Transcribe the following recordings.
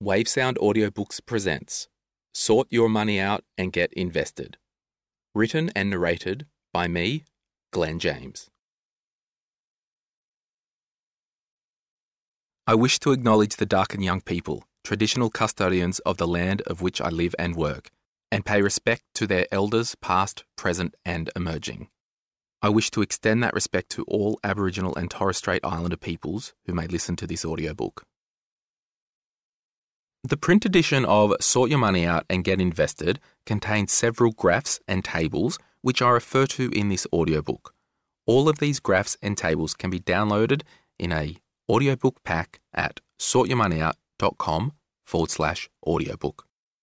Wavesound Audiobooks presents Sort Your Money Out and Get Invested. Written and narrated by me, Glen James. I wish to acknowledge the Darkin young people, traditional custodians of the land of which I live and work, and pay respect to their elders past, present and emerging. I wish to extend that respect to all Aboriginal and Torres Strait Islander peoples who may listen to this audiobook. The print edition of Sort Your Money Out and Get Invested contains several graphs and tables which I refer to in this audiobook. All of these graphs and tables can be downloaded in a audiobook pack at sortyourmoneyout.com/audiobook.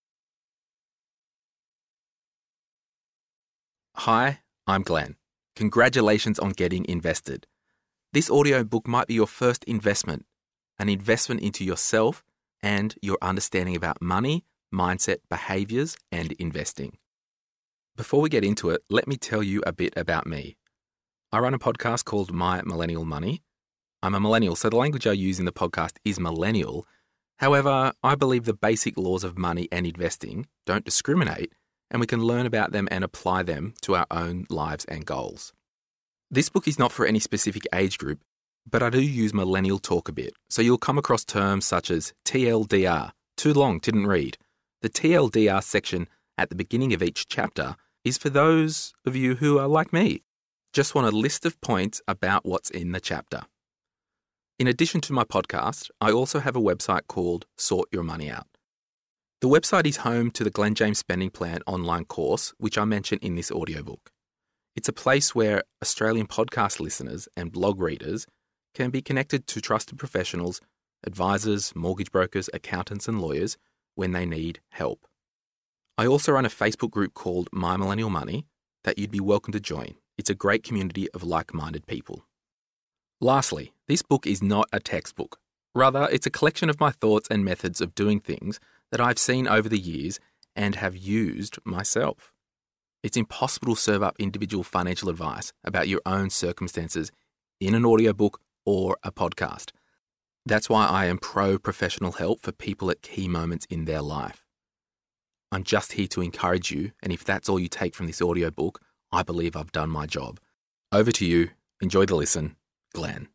Hi, I'm Glen. Congratulations on getting invested. This audiobook might be your first investment, an investment into yourself and your understanding about money, mindset, behaviours, and investing. Before we get into it, let me tell you a bit about me. I run a podcast called My Millennial Money. I'm a millennial, so the language I use in the podcast is millennial. However, I believe the basic laws of money and investing don't discriminate, and we can learn about them and apply them to our own lives and goals. This book is not for any specific age group, but I do use millennial talk a bit, so you'll come across terms such as TLDR, too long, didn't read. The TLDR section at the beginning of each chapter is for those of you who are like me, just want a list of points about what's in the chapter. In addition to my podcast, I also have a website called Sort Your Money Out. The website is home to the Glen James Spending Plan online course, which I mention in this audiobook. It's a place where Australian podcast listeners and blog readers can be connected to trusted professionals, advisors, mortgage brokers, accountants and lawyers when they need help. I also run a Facebook group called My Millennial Money that you'd be welcome to join. It's a great community of like-minded people. Lastly, this book is not a textbook. Rather, it's a collection of my thoughts and methods of doing things that I've seen over the years and have used myself. It's impossible to serve up individual financial advice about your own circumstances in an audiobook or a podcast. That's why I am pro-professional help for people at key moments in their life. I'm just here to encourage you, and if that's all you take from this audiobook, I believe I've done my job. Over to you. Enjoy the listen. Glen.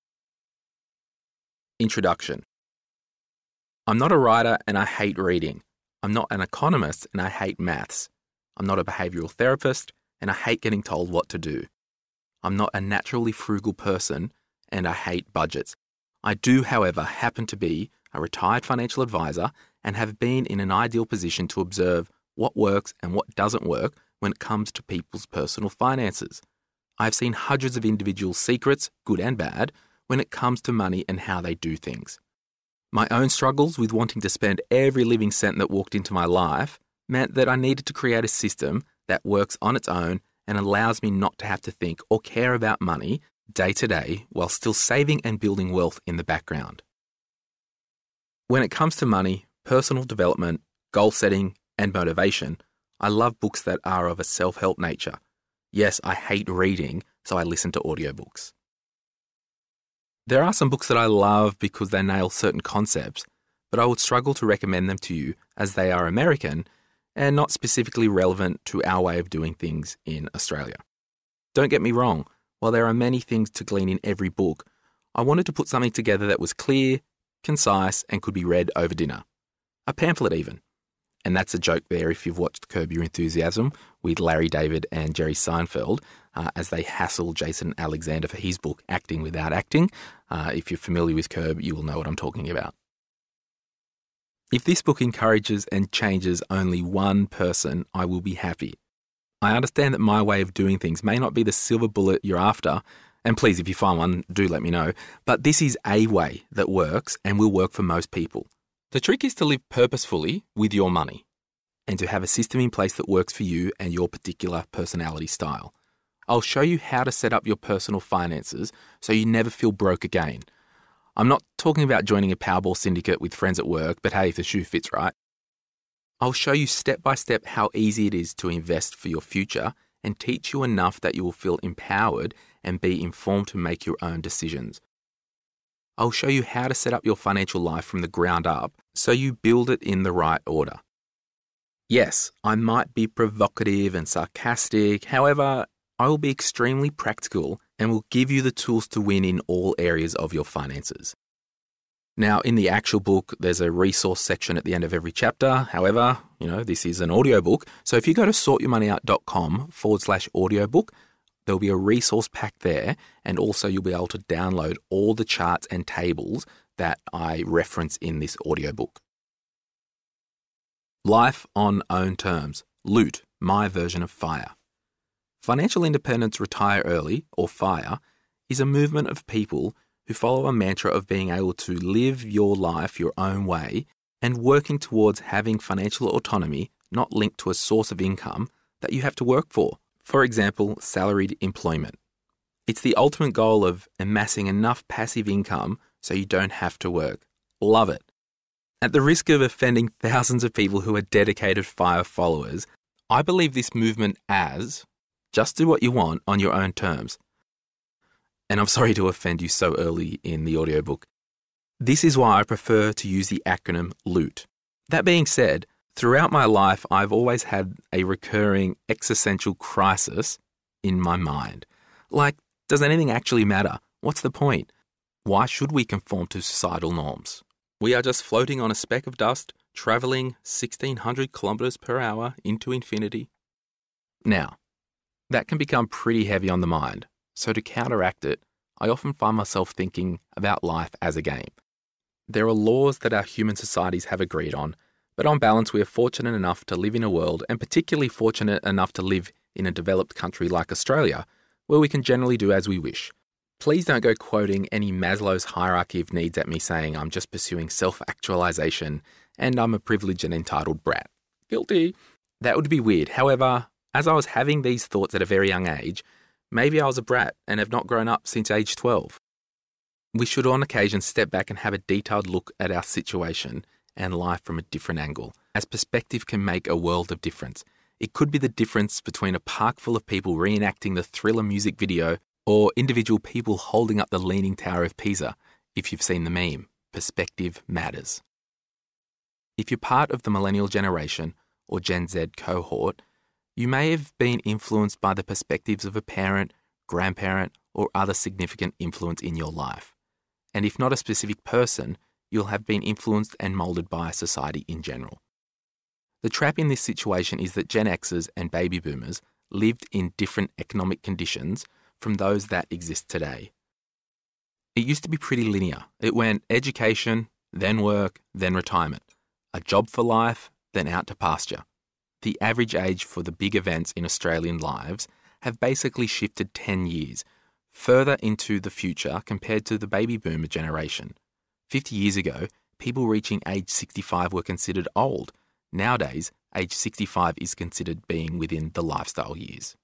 Introduction. I'm not a writer and I hate reading. I'm not an economist and I hate maths. I'm not a behavioural therapist and I hate getting told what to do. I'm not a naturally frugal person and I hate budgets. I do, however, happen to be a retired financial advisor and have been in an ideal position to observe what works and what doesn't work when it comes to people's personal finances. I've seen hundreds of individuals' secrets, good and bad, when it comes to money and how they do things. My own struggles with wanting to spend every living cent that walked into my life meant that I needed to create a system that works on its own and allows me not to have to think or care about money day to day while still saving and building wealth in the background. When it comes to money, personal development, goal setting, and motivation, I love books that are of a self-help nature. Yes, I hate reading, so I listen to audiobooks. There are some books that I love because they nail certain concepts, but I would struggle to recommend them to you as they are American and not specifically relevant to our way of doing things in Australia. Don't get me wrong, while there are many things to glean in every book, I wanted to put something together that was clear, concise, and could be read over dinner. A pamphlet even. And that's a joke there if you've watched Curb Your Enthusiasm with Larry David and Jerry Seinfeld as they hassle Jason Alexander for his book, Acting Without Acting. If you're familiar with Curb, you will know what I'm talking about. If this book encourages and changes only one person, I will be happy. I understand that my way of doing things may not be the silver bullet you're after, and please, if you find one, do let me know, but this is a way that works and will work for most people. The trick is to live purposefully with your money and to have a system in place that works for you and your particular personality style. I'll show you how to set up your personal finances so you never feel broke again. I'm not talking about joining a Powerball syndicate with friends at work, but hey, if the shoe fits right. I'll show you step by step how easy it is to invest for your future and teach you enough that you will feel empowered and be informed to make your own decisions. I'll show you how to set up your financial life from the ground up so you build it in the right order. Yes, I might be provocative and sarcastic, however, I will be extremely practical and will give you the tools to win in all areas of your finances. Now, in the actual book, there's a resource section at the end of every chapter. However, this is an audiobook. So if you go to sortyourmoneyout.com/audiobook, there'll be a resource pack there. And also you'll be able to download all the charts and tables that I reference in this audiobook. Life on own terms. Loot, my version of FIRE. Financial independence, retire early, or FIRE, is a movement of people who follow a mantra of being able to live your life your own way and working towards having financial autonomy not linked to a source of income that you have to work for. For example, salaried employment. It's the ultimate goal of amassing enough passive income so you don't have to work. Love it. At the risk of offending thousands of people who are dedicated FIRE followers, I believe this movement as just do what you want on your own terms. And I'm sorry to offend you so early in the audiobook. This is why I prefer to use the acronym LOOT. That being said, throughout my life, I've always had a recurring existential crisis in my mind. Like, does anything actually matter? What's the point? Why should we conform to societal norms? We are just floating on a speck of dust, travelling 1,600 kilometres per hour into infinity. Now, that can become pretty heavy on the mind. So to counteract it, I often find myself thinking about life as a game. There are laws that our human societies have agreed on, but on balance we are fortunate enough to live in a world, and particularly fortunate enough to live in a developed country like Australia, where we can generally do as we wish. Please don't go quoting any Maslow's hierarchy of needs at me saying I'm just pursuing self-actualization and I'm a privileged and entitled brat. Guilty. That would be weird. However, as I was having these thoughts at a very young age, maybe I was a brat and have not grown up since age 12. We should on occasion step back and have a detailed look at our situation and life from a different angle, as perspective can make a world of difference. It could be the difference between a park full of people reenacting the Thriller music video or individual people holding up the Leaning Tower of Pisa. If you've seen the meme, perspective matters. If you're part of the millennial generation or Gen Z cohort, you may have been influenced by the perspectives of a parent, grandparent, or other significant influence in your life. And if not a specific person, you'll have been influenced and moulded by society in general. The trap in this situation is that Gen Xers and baby boomers lived in different economic conditions from those that exist today. It used to be pretty linear. It went education, then work, then retirement. A job for life, then out to pasture. The average age for the big events in Australian lives have basically shifted 10 years, further into the future compared to the baby boomer generation. 50 years ago, people reaching age 65 were considered old. Nowadays, age 65 is considered being within the lifestyle years.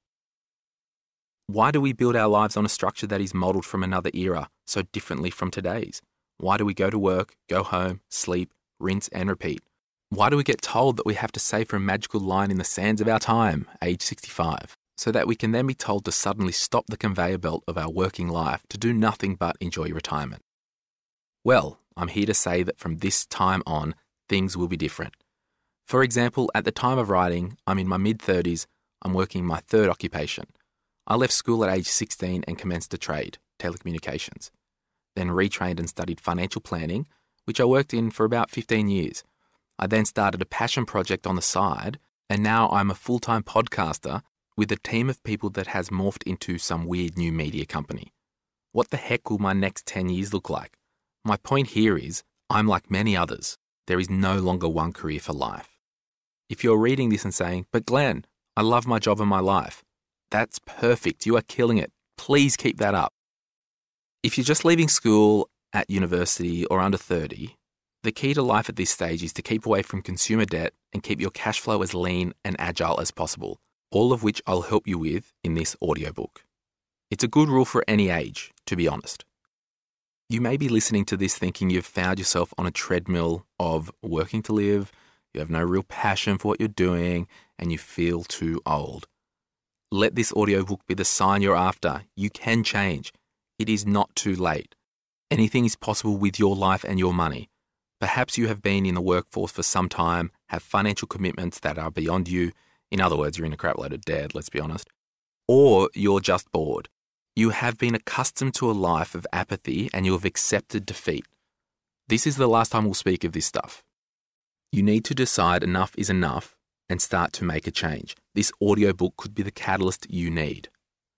Why do we build our lives on a structure that is modelled from another era so differently from today's? Why do we go to work, go home, sleep, rinse and repeat? Why do we get told that we have to say for a magical line in the sands of our time, age 65, so that we can then be told to suddenly stop the conveyor belt of our working life to do nothing but enjoy retirement? Well, I'm here to say that from this time on, things will be different. For example, at the time of writing, I'm in my mid-30s, I'm working my third occupation. I left school at age 16 and commenced a trade, telecommunications. Then retrained and studied financial planning, which I worked in for about 15 years. I then started a passion project on the side, and now I'm a full-time podcaster with a team of people that has morphed into some weird new media company. What the heck will my next 10 years look like? My point here is, I'm like many others. There is no longer one career for life. If you're reading this and saying, but Glenn, I love my job and my life. That's perfect. You are killing it. Please keep that up. If you're just leaving school at university or under 30, the key to life at this stage is to keep away from consumer debt and keep your cash flow as lean and agile as possible, all of which I'll help you with in this audiobook. It's a good rule for any age, to be honest. You may be listening to this thinking you've found yourself on a treadmill of working to live, you have no real passion for what you're doing, and you feel too old. Let this audiobook be the sign you're after. You can change. It is not too late. Anything is possible with your life and your money. Perhaps you have been in the workforce for some time, have financial commitments that are beyond you. In other words, you're in a crapload of debt, let's be honest. Or you're just bored. You have been accustomed to a life of apathy and you have accepted defeat. This is the last time we'll speak of this stuff. You need to decide enough is enough and start to make a change. This audiobook could be the catalyst you need.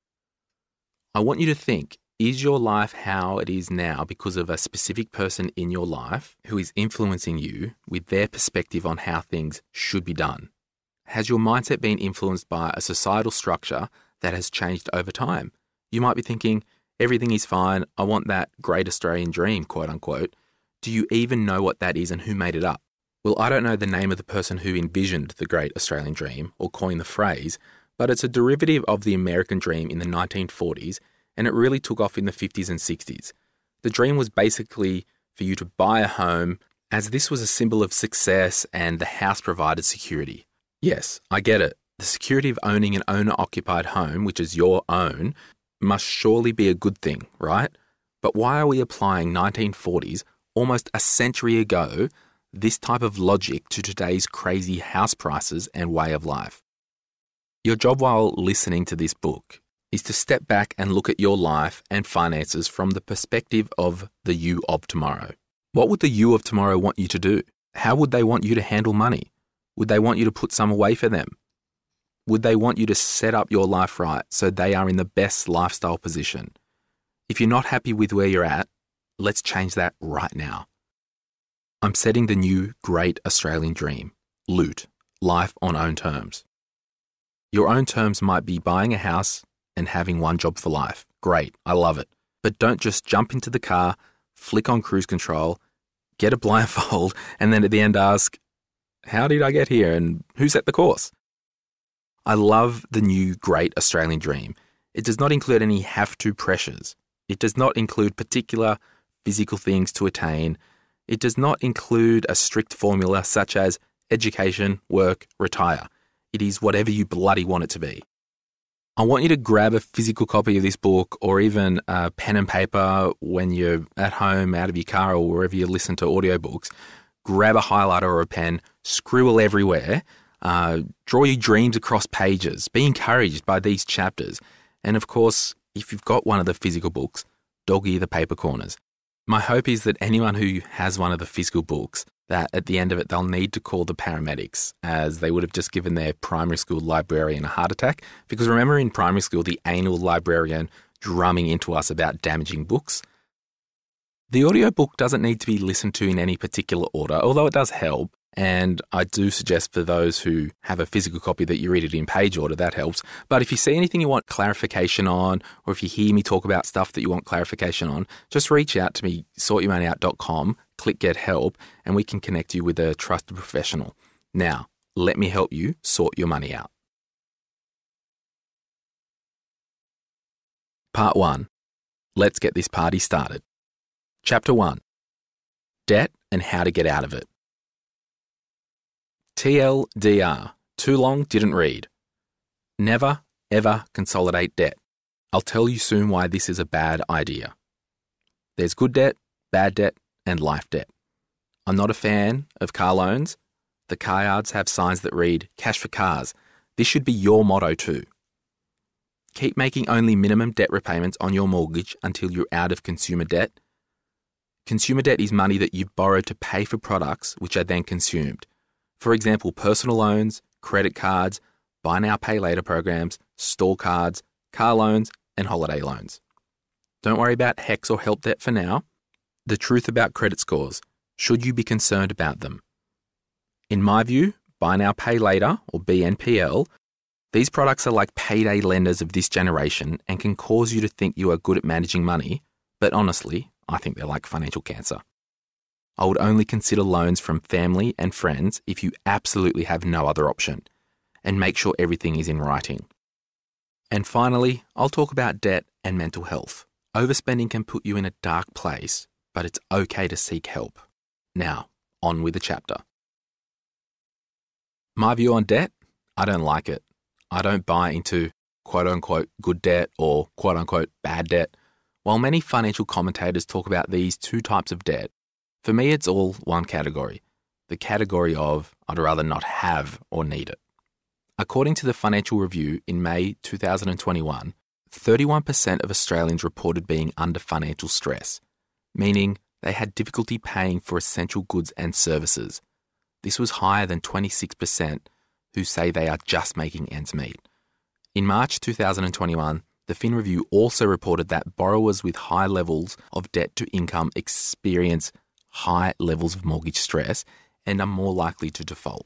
I want you to think, is your life how it is now because of a specific person in your life who is influencing you with their perspective on how things should be done? Has your mindset been influenced by a societal structure that has changed over time? You might be thinking, everything is fine, I want that great Australian dream, quote unquote. Do you even know what that is and who made it up? Well, I don't know the name of the person who envisioned the great Australian dream or coined the phrase, but it's a derivative of the American dream in the 1940s, and it really took off in the 50s and 60s. The dream was basically for you to buy a home, as this was a symbol of success and the house provided security. Yes, I get it. The security of owning an owner-occupied home, which is your own, must surely be a good thing, right? But why are we applying 1940s, almost a century ago, this type of logic to today's crazy house prices and way of life? Your job while listening to this book is to step back and look at your life and finances from the perspective of the you of tomorrow. What would the you of tomorrow want you to do? How would they want you to handle money? Would they want you to put some away for them? Would they want you to set up your life right so they are in the best lifestyle position? If you're not happy with where you're at, let's change that right now. I'm setting the new great Australian dream. Loot. Life on own terms. Your own terms might be buying a house and having one job for life. Great, I love it. But don't just jump into the car, flick on cruise control, get a blindfold, and then at the end ask, how did I get here and who set the course? I love the new great Australian dream. It does not include any have-to pressures. It does not include particular physical things to attain. It does not include a strict formula such as education, work, retire. It is whatever you bloody want it to be. I want you to grab a physical copy of this book or even a pen and paper when you're at home, out of your car or wherever you listen to audiobooks. Grab a highlighter or a pen, scribble everywhere, draw your dreams across pages, be encouraged by these chapters. And of course, if you've got one of the physical books, dog-ear the paper corners. My hope is that anyone who has one of the physical books, that at the end of it they'll need to call the paramedics, as they would have just given their primary school librarian a heart attack. Because remember in primary school, the anal librarian drumming into us about damaging books? The audiobook doesn't need to be listened to in any particular order, although it does help. And I do suggest for those who have a physical copy that you read it in page order, that helps. But if you see anything you want clarification on, or if you hear me talk about stuff that you want clarification on, just reach out to me, sortyourmoneyout.com, click get help, and we can connect you with a trusted professional. Now, let me help you sort your money out. Part 1. Let's get this party started. Chapter 1. Debt and how to get out of it. TLDR, too long, didn't read. Never, ever consolidate debt. I'll tell you soon why this is a bad idea. There's good debt, bad debt, and life debt. I'm not a fan of car loans. The car yards have signs that read, cash for cars. This should be your motto too. Keep making only minimum debt repayments on your mortgage until you're out of consumer debt. Consumer debt is money that you've borrowed to pay for products which are then consumed. For example, personal loans, credit cards, buy now, pay later programs, store cards, car loans, and holiday loans. Don't worry about HECS or help debt for now. The truth about credit scores. Should you be concerned about them? In my view, buy now, pay later, or BNPL, these products are like payday lenders of this generation and can cause you to think you are good at managing money, but honestly, I think they're like financial cancer. I would only consider loans from family and friends if you absolutely have no other option, and make sure everything is in writing. And finally, I'll talk about debt and mental health. Overspending can put you in a dark place, but it's okay to seek help. Now, on with the chapter. My view on debt? I don't like it. I don't buy into quote-unquote good debt or quote-unquote bad debt. While many financial commentators talk about these two types of debt, for me it's all one category, the category of I'd rather not have or need it. According to the Financial Review in May 2021, 31% of Australians reported being under financial stress, meaning they had difficulty paying for essential goods and services. This was higher than 26% who say they are just making ends meet. In March 2021, the Fin Review also reported that borrowers with high levels of debt to income experience high levels of mortgage stress and are more likely to default.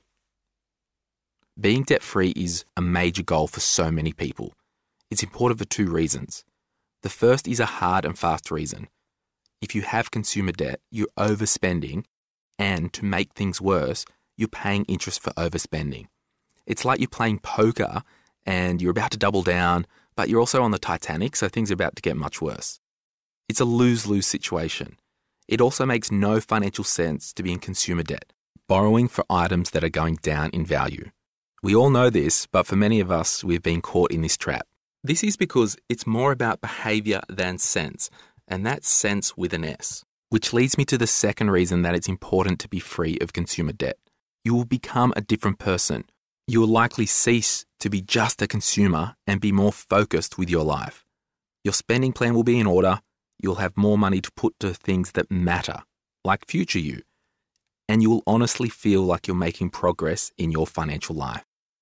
Being debt-free is a major goal for so many people. It's important for two reasons. The first is a hard and fast reason. If you have consumer debt, you're overspending, and to make things worse, you're paying interest for overspending. It's like you're playing poker and you're about to double down, but you're also on the Titanic, so things are about to get much worse. It's a lose-lose situation. It also makes no financial sense to be in consumer debt, borrowing for items that are going down in value. We all know this, but for many of us, we've been caught in this trap. This is because it's more about behaviour than sense, and that's sense with an S. Which leads me to the second reason that it's important to be free of consumer debt. You will become a different person. You will likely cease to be just a consumer and be more focused with your life. Your spending plan will be in order. You'll have more money to put to things that matter, like future you. And you will honestly feel like you're making progress in your financial life.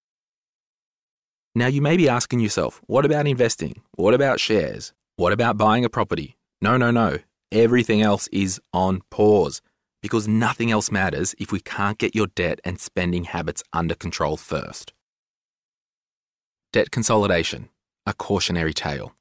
Now you may be asking yourself, what about investing? What about shares? What about buying a property? No. Everything else is on pause because nothing else matters if we can't get your debt and spending habits under control first. Debt consolidation, a cautionary tale.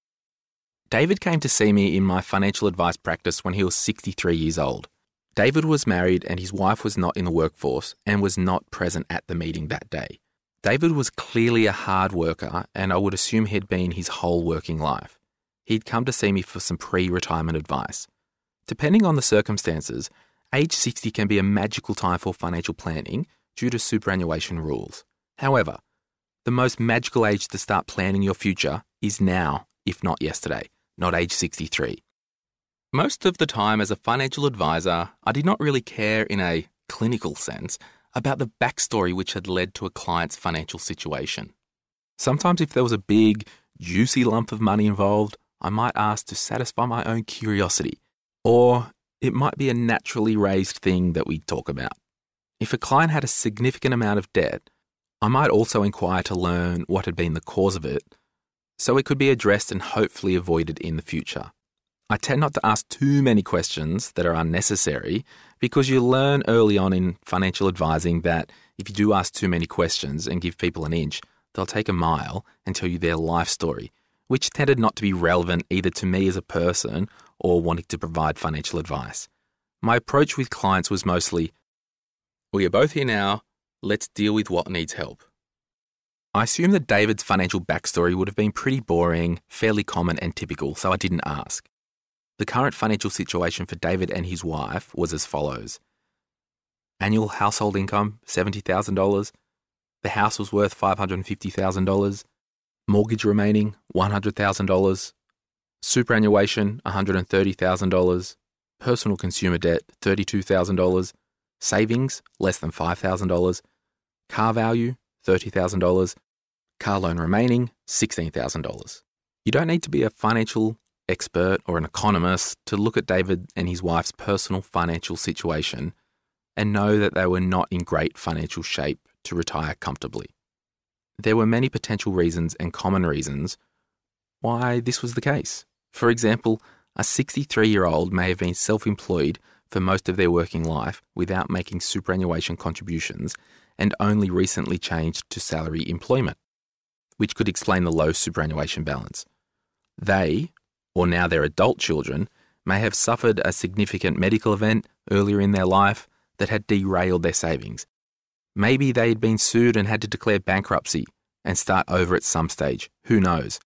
David came to see me in my financial advice practice when he was 63 years old. David was married and his wife was not in the workforce and was not present at the meeting that day. David was clearly a hard worker and I would assume he'd been his whole working life. He'd come to see me for some pre-retirement advice. Depending on the circumstances, age 60 can be a magical time for financial planning due to superannuation rules. However, the most magical age to start planning your future is now, if not yesterday, not age 63. Most of the time as a financial advisor, I did not really care in a clinical sense about the backstory which had led to a client's financial situation. Sometimes if there was a big, juicy lump of money involved, I might ask to satisfy my own curiosity, or it might be a naturally raised thing that we talk about. If a client had a significant amount of debt, I might also inquire to learn what had been the cause of it, so it could be addressed and hopefully avoided in the future. I tend not to ask too many questions that are unnecessary because you learn early on in financial advising that if you do ask too many questions and give people an inch, they'll take a mile and tell you their life story, which tended not to be relevant either to me as a person or wanting to provide financial advice. My approach with clients was mostly, we are both here now, let's deal with what needs help. I assume that David's financial backstory would have been pretty boring, fairly common and typical, so I didn't ask. The current financial situation for David and his wife was as follows. Annual household income, $70,000. The house was worth $550,000. Mortgage remaining, $100,000. Superannuation, $130,000. Personal consumer debt, $32,000. Savings, less than $5,000. Car value, $30,000. Car loan remaining, $16,000. You don't need to be a financial expert or an economist to look at David and his wife's personal financial situation and know that they were not in great financial shape to retire comfortably. There were many potential reasons and common reasons why this was the case. For example, a 63-year-old may have been self-employed for most of their working life without making superannuation contributions and only recently changed to salary employment, which could explain the low superannuation balance. They, or now their adult children, may have suffered a significant medical event earlier in their life that had derailed their savings. Maybe they had been sued and had to declare bankruptcy and start over at some stage. Who knows?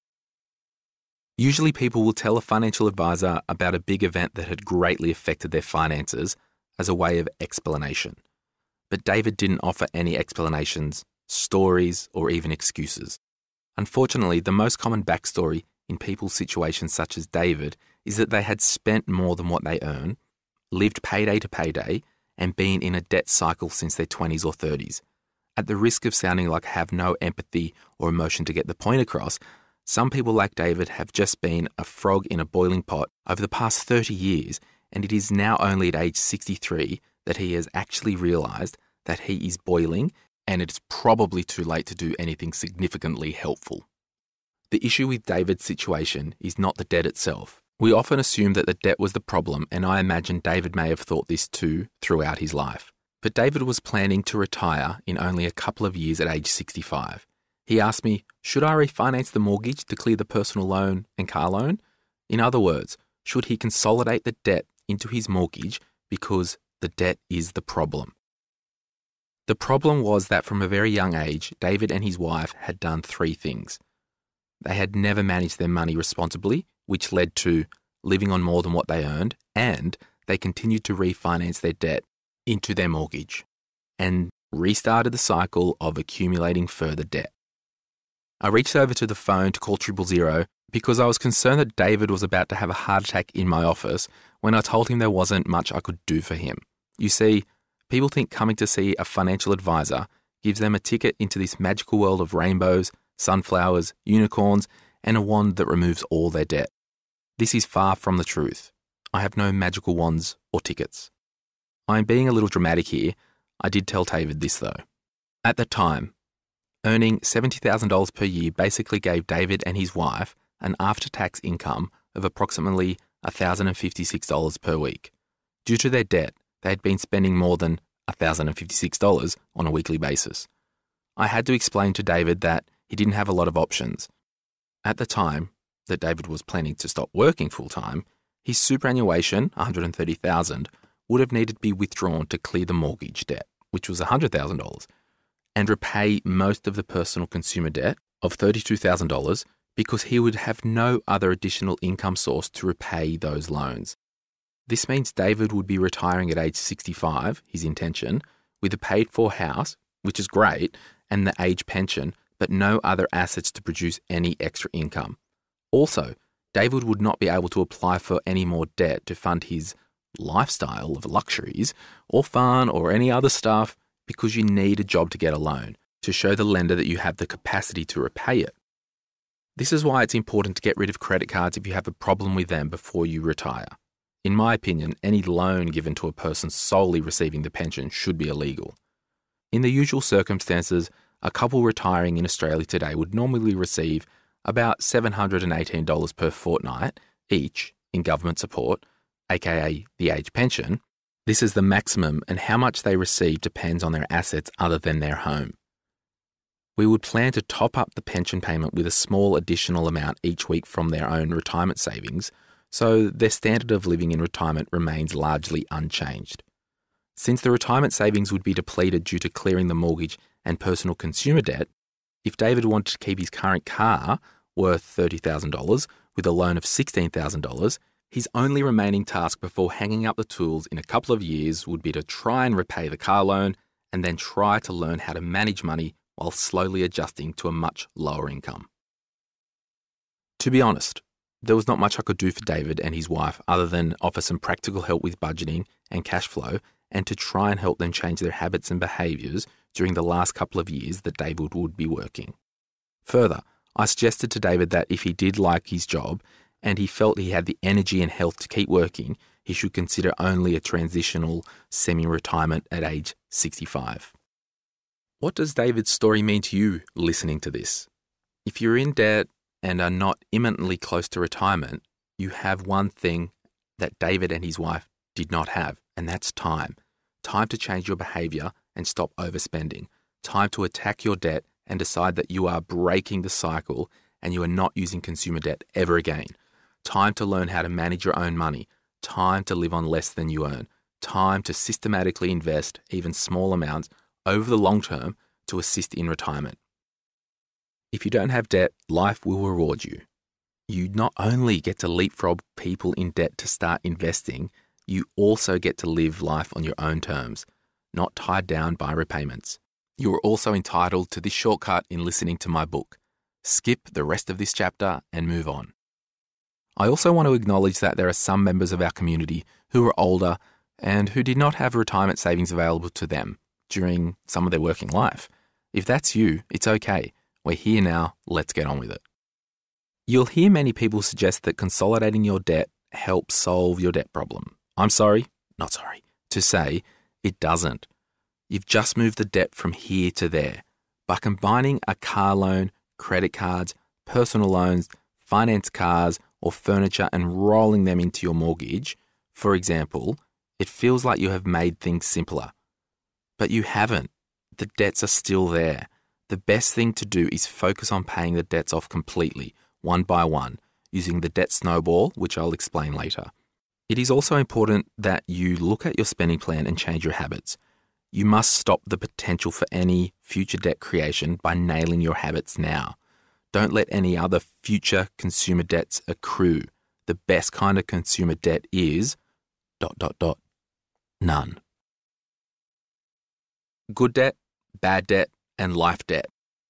Usually people will tell a financial advisor about a big event that had greatly affected their finances as a way of explanation. But David didn't offer any explanations, stories, or even excuses. Unfortunately, the most common backstory in people's situations such as David is that they had spent more than what they earn, lived payday to payday, and been in a debt cycle since their 20s or 30s. At the risk of sounding like I have no empathy or emotion to get the point across, some people like David have just been a frog in a boiling pot over the past 30 years, and it is now only at age 63 that he has actually realised that he is boiling and it's probably too late to do anything significantly helpful. The issue with David's situation is not the debt itself. We often assume that the debt was the problem, and I imagine David may have thought this too throughout his life. But David was planning to retire in only a couple of years at age 65. He asked me, should I refinance the mortgage to clear the personal loan and car loan? In other words, should he consolidate the debt into his mortgage because the debt is the problem? The problem was that from a very young age, David and his wife had done three things. They had never managed their money responsibly, which led to living on more than what they earned, and they continued to refinance their debt into their mortgage and restarted the cycle of accumulating further debt. I reached over to the phone to call 000 because I was concerned that David was about to have a heart attack in my office when I told him there wasn't much I could do for him. You see, people think coming to see a financial advisor gives them a ticket into this magical world of rainbows, sunflowers, unicorns, and a wand that removes all their debt. This is far from the truth. I have no magical wands or tickets. I am being a little dramatic here. I did tell David this though. At the time, earning $70,000 per year basically gave David and his wife an after-tax income of approximately $1,056 per week. Due to their debt, they had been spending more than $1,056 on a weekly basis. I had to explain to David that he didn't have a lot of options. At the time that David was planning to stop working full-time, his superannuation, $130,000, would have needed to be withdrawn to clear the mortgage debt, which was $100,000, and repay most of the personal consumer debt of $32,000 because he would have no other additional income source to repay those loans. This means David would be retiring at age 65, his intention, with a paid-for house, which is great, and the age pension, but no other assets to produce any extra income. Also, David would not be able to apply for any more debt to fund his lifestyle of luxuries or fun or any other stuff because you need a job to get a loan to show the lender that you have the capacity to repay it. This is why it's important to get rid of credit cards if you have a problem with them before you retire. In my opinion, any loan given to a person solely receiving the pension should be illegal. In the usual circumstances, a couple retiring in Australia today would normally receive about $718 per fortnight each in government support, aka the age pension. This is the maximum, and how much they receive depends on their assets other than their home. We would plan to top up the pension payment with a small additional amount each week from their own retirement savings, so their standard of living in retirement remains largely unchanged. Since the retirement savings would be depleted due to clearing the mortgage and personal consumer debt, if David wanted to keep his current car worth $30,000 with a loan of $16,000, his only remaining task before hanging up the tools in a couple of years would be to try and repay the car loan and then try to learn how to manage money while slowly adjusting to a much lower income. To be honest, there was not much I could do for David and his wife other than offer some practical help with budgeting and cash flow and to try and help them change their habits and behaviours during the last couple of years that David would be working. Further, I suggested to David that if he did like his job and he felt he had the energy and health to keep working, he should consider only a transitional semi-retirement at age 65. What does David's story mean to you listening to this? If you're in debt and are not imminently close to retirement, you have one thing that David and his wife did not have, and that's time. Time to change your behaviour and stop overspending. Time to attack your debt and decide that you are breaking the cycle and you are not using consumer debt ever again. Time to learn how to manage your own money. Time to live on less than you earn. Time to systematically invest even small amounts over the long term to assist in retirement. If you don't have debt, life will reward you. You not only get to leapfrog people in debt to start investing, you also get to live life on your own terms, not tied down by repayments. You are also entitled to this shortcut in listening to my book. Skip the rest of this chapter and move on. I also want to acknowledge that there are some members of our community who are older and who did not have retirement savings available to them during some of their working life. If that's you, it's okay. We're here now, let's get on with it. You'll hear many people suggest that consolidating your debt helps solve your debt problem. I'm sorry to say it doesn't. You've just moved the debt from here to there. By combining a car loan, credit cards, personal loans, finance cars, or furniture and rolling them into your mortgage, for example, it feels like you have made things simpler. But you haven't. The debts are still there. The best thing to do is focus on paying the debts off completely, one by one, using the debt snowball, which I'll explain later. It is also important that you look at your spending plan and change your habits. You must stop the potential for any future debt creation by nailing your habits now. Don't let any other future consumer debts accrue. The best kind of consumer debt is ... none. Good debt, bad debt, and life debt.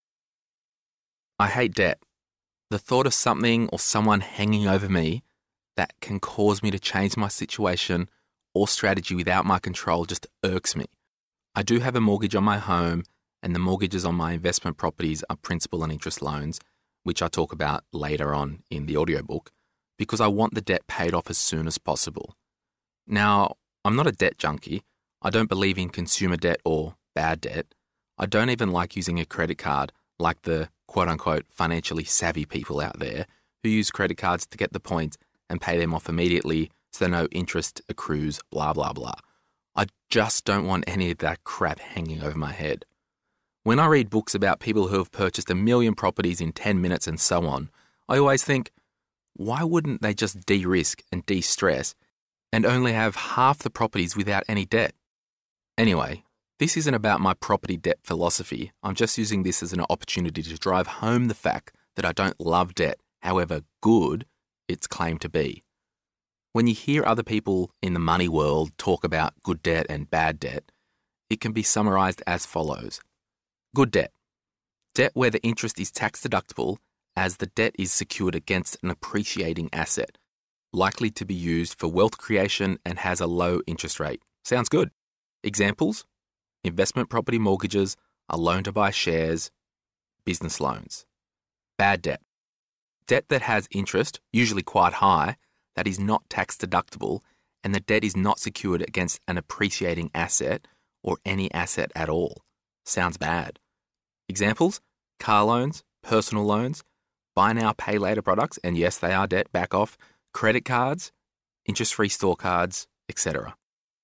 I hate debt. The thought of something or someone hanging over me that can cause me to change my situation or strategy without my control just irks me. I do have a mortgage on my home, and the mortgages on my investment properties are principal and interest loans, which I talk about later on in the audiobook, because I want the debt paid off as soon as possible. Now, I'm not a debt junkie. I don't believe in consumer debt or bad debt. I don't even like using a credit card like the quote-unquote financially savvy people out there who use credit cards to get the points and pay them off immediately so no interest accrues, blah, blah, blah. I just don't want any of that crap hanging over my head. When I read books about people who have purchased 1 million properties in 10 minutes and so on, I always think, why wouldn't they just de-risk and de-stress and only have half the properties without any debt? Anyway, this isn't about my property debt philosophy. I'm just using this as an opportunity to drive home the fact that I don't love debt, however good it's claimed to be. When you hear other people in the money world talk about good debt and bad debt, it can be summarised as follows. Good debt. Debt where the interest is tax deductible as the debt is secured against an appreciating asset, likely to be used for wealth creation and has a low interest rate. Sounds good. Examples? Investment property mortgages, a loan to buy shares, business loans. Bad debt. Debt that has interest, usually quite high, that is not tax deductible, and the debt is not secured against an appreciating asset or any asset at all. Sounds bad. Examples? Car loans, personal loans, buy now, pay later products, and yes, they are debt, back off, credit cards, interest-free store cards, etc.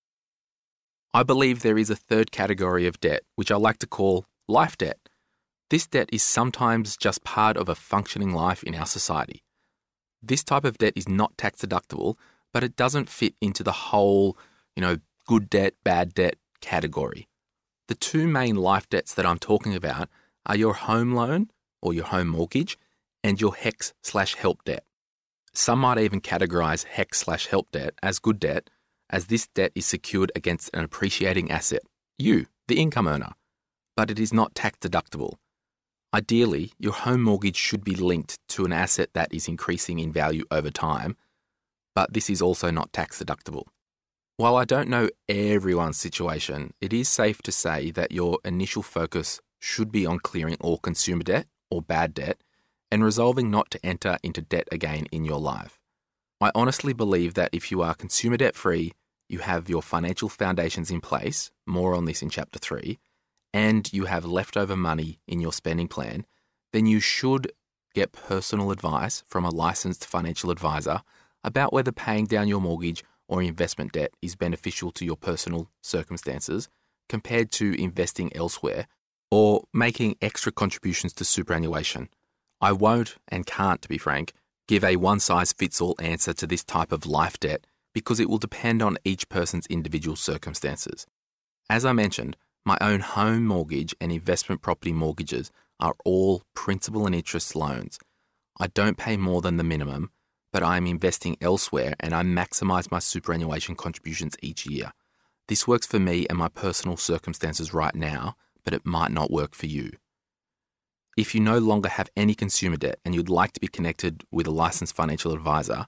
I believe there is a third category of debt, which I like to call life debt. This debt is sometimes just part of a functioning life in our society. This type of debt is not tax deductible, but it doesn't fit into the whole, good debt, bad debt category. The two main life debts that I'm talking about are your home loan or your home mortgage and your HECS/HELP debt. Some might even categorize HECS/HELP debt as good debt, as this debt is secured against an appreciating asset, you, the income earner, but it is not tax deductible. Ideally, your home mortgage should be linked to an asset that is increasing in value over time, but this is also not tax deductible. While I don't know everyone's situation, it is safe to say that your initial focus should be on clearing all consumer debt or bad debt and resolving not to enter into debt again in your life. I honestly believe that if you are consumer debt free, you have your financial foundations in place, more on this in Chapter 3, and you have leftover money in your spending plan, then you should get personal advice from a licensed financial advisor about whether paying down your mortgage or investment debt is beneficial to your personal circumstances compared to investing elsewhere or making extra contributions to superannuation. I won't and can't, to be frank, give a one-size-fits-all answer to this type of life debt because it will depend on each person's individual circumstances. As I mentioned, my own home mortgage and investment property mortgages are all principal and interest loans. I don't pay more than the minimum, but I am investing elsewhere and I maximise my superannuation contributions each year. This works for me and my personal circumstances right now, but it might not work for you. If you no longer have any consumer debt and you'd like to be connected with a licensed financial advisor,